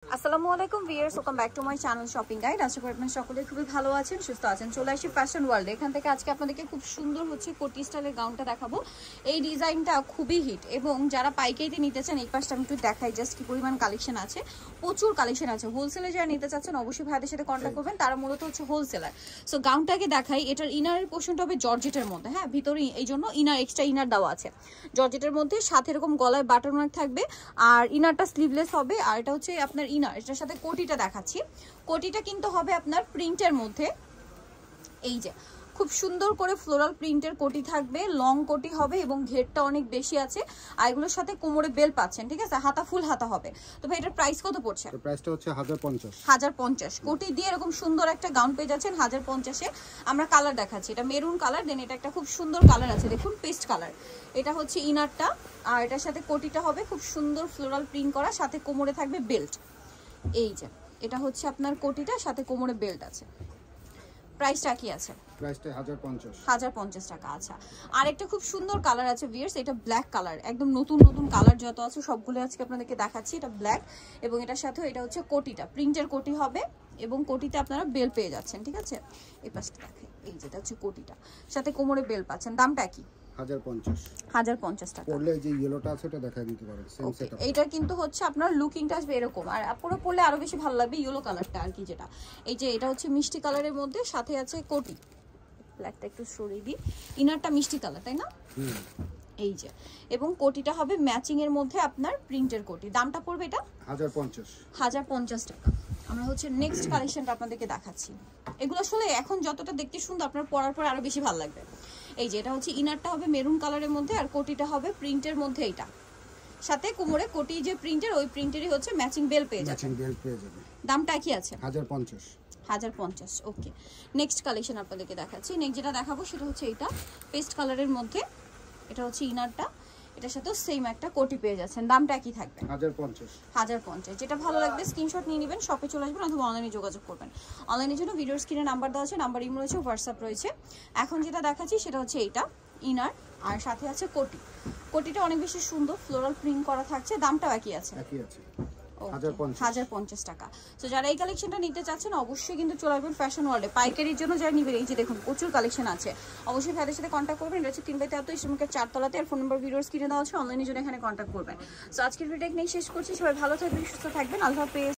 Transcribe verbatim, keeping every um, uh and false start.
আসসালামু আলাইকুম viewers, welcome back to my channel shopping guide. আশা করি আপনারা সকলে খুবই ভালো আছেন, সুস্থ আছেন। চলে আসি ফ্যাশন ওয়ার্ল্ড। এখান থেকে আজকে আপনাদেরকে খুব সুন্দর হচ্ছে কোটি স্টাইলের গাউনটা দেখাবো। এই ডিজাইনটা খুবই হিট এবং যারা পাইকারিতে নিতে চান এই পাশটা আমি একটু দেখাই জাস্ট কি পরিমাণ কালেকশন আছে। প্রচুর কালেকশন আছে। হোলসেলে যারা নিতে চাচ্ছেন অবশ্যই ভাইদের সাথে কন্ট্যাক্ট করবেন, তারা মূলত হচ্ছে হোলসেলার। সো গাউনটাকে দেখাই। এটার ইনারের পোর্শনটা হবে জর্জেটের মধ্যে, হ্যাঁ ভিতরে এই জন্য ইনার এক্সট্রা ইনার দেওয়া আছে জর্জেটের মধ্যে, সাথে এরকম গলায় বাটন ওয়ার্ক থাকবে আর ইনারটা স্লিভলেস হবে। আর এটা হচ্ছে আপনার ইনার, এটার সাথে কোটিটা দেখাচ্ছি। কোটিটা কিন্তু হবে আপনার প্রিন্টের মধ্যে, এই যে খুব সুন্দর করে ফ্লোরাল প্রিন্টের কোটি থাকবে, লং কোটি হবে এবং ঘেরটা অনেক বেশি আছে। আর এগুলোর সাথে কোমরে বেল পাচ্ছেন, ঠিক আছে, হাতা ফুল হাতা হবে। তো ভাই এটার প্রাইস কত পড়ছে? প্রাইসটা হচ্ছে হাজার পঞ্চাশ। হাজার পঞ্চাশ কোটি দিয়ে এরকম সুন্দর একটা গাউন পেয়ে যাচ্ছেন হাজার পঞ্চাশে। আমরা কালার দেখাচ্ছি, এটা মেরুন কালার, দেন এটা একটা খুব সুন্দর কালার আছে, দেখুন পেস্ট কালার। এটা হচ্ছে ইনারটা আর এটার সাথে কোটিটা হবে খুব সুন্দর ফ্লোরাল প্রিন্ট করা, সাথে কোমরে থাকবে বেল্ট। এই যে এটা হচ্ছে আপনার কোটিটা, সাথে কোমরে বেল্ট আছে। প্রাইসটা কি আছে? প্রাইসটা হাজার পঞ্চাশ। হাজার পঞ্চাশ টাকা। আচ্ছা, আর একটা খুব সুন্দর কালার আছে ভিউয়ার্স, এটা ব্ল্যাক কালার, একদম নতুন নতুন কালার যত আছে সবগুলো আজকে আপনাদেরকে দেখাচ্ছি। এটা ব্ল্যাক এবং এটার সাথে এটা হচ্ছে কোটিটা প্রিন্টের কোটি হবে এবং কোটিতে আপনারা বেল পেয়ে যাচ্ছেন, ঠিক আছে। এই পাশটা দেখেন, এই যেটা হচ্ছে কোটিটা, সাথে কোমরে বেল পাচ্ছেন। দামটা কি? হাজার পঞ্চাশ। হাজার পঞ্চাশ টাকা। পরলে যে ইয়েলোটা আছে ওটা দেখাই দিতে পারেন, সেম সেটআপ। এইটা কিন্তু হচ্ছে আপনার লুকিংটা আসবে এরকম, আর পুরো পরলে আরো বেশি ভালো লাগবে ইয়েলো কালারটা আর কি, যেটা এই যে এটা হচ্ছে মিষ্টি কালারের মধ্যে, সাথে আছে কোটি। ব্ল্যাকটা একটু সরিয়ে দিই, ইনারটা মিষ্টি কালার, তাই না? হুম, এই যে, এবং কোটিটা হবে ম্যাচিং এর মধ্যে আপনার প্রিন্টের কোটি। দামটা পড়বে এটা হাজার পঞ্চাশ। হাজার পঞ্চাশ টাকা। আমরা হচ্ছে নেক্সট কালেকশনটা আপনাদেরকে দেখাচ্ছি। এগুলো আসলে এখন যতটা দেখতে সুন্দর, আপনার পরার পর আরো বেশি ভালো লাগবে। এই যে এটা হচ্ছে ইনারটা হবে মেরুন কালারের মধ্যে আর কোটিটা হবে প্রিন্টের মধ্যে, এইটা সাথে কোমরে কোটি যে প্রিন্টের ওই প্রিন্টেরই হচ্ছে ম্যাচিং বেল পেয়ে যাচ্ছে। ম্যাচিং বেল্ট পেয়ে যাবে। দামটা কি আছে? হাজার পঞ্চাশ। হাজার পঞ্চাশ। ওকে, নেক্সট কালেকশন আপনাদেরকে দেখাচ্ছি। নেক্সট যেটা দেখাবো সেটা হচ্ছে এইটা পেস্ট কালারের মধ্যে, এটা হচ্ছে ইনারটা, এটার সাথেও সেম একটা কোটি পেয়ে যাচ্ছেন। দামটা কি থাকবে? হাজার পঞ্চাশ। হাজার পঞ্চাশ। যেটা ভালো লাগবে স্ক্রিনশট নিয়ে নেবেন, শপে চলে আসবেন অথবা অনলাইনে যোগাযোগ করবেন। অনলাইনের জন্য ভিডিওর স্ক্রিনে নাম্বার দেওয়া আছে, নাম্বার ইমো রয়েছে, হোয়াটসঅ্যাপ রয়েছে। এখন যেটা দেখাচ্ছি সেটা হচ্ছে এইটা ইনার আর সাথে আছে কোটি। কোটিটা অনেক বেশি সুন্দর ফ্লোরাল প্রিন্ট করা থাকছে। দামটাও একই আছে? একই আছে। হাজার পঞ্চাশ টাকা। তো যারা এই কালেকশনটা নিতে চাচ্ছেন অবশ্যই কিন্তু চলে আসবেন ফ্যাশন ওয়ার্ল্ডে। পাইকারির জন্য যারা নিবেন, এই যে দেখুন প্রচুর কালেকশন আছে, অবশ্যই ভাইদের সাথে কন্ট্যাক্ট করবেন। এটা হচ্ছে তিন বাই তেহাত্তর ইসলামিকের চারতলাতে, আর ফোন নাম্বার ভিডিওস কিনে দেওয়া আছে, অনলাইনের জন্য এখানে কন্ট্যাক্ট করবেন। তো আজকের ভিডিও এখানেই শেষ করছি। সবাই ভালো থাকবেন, সুস্থ থাকবেন, আল্লাহ হাফেজ।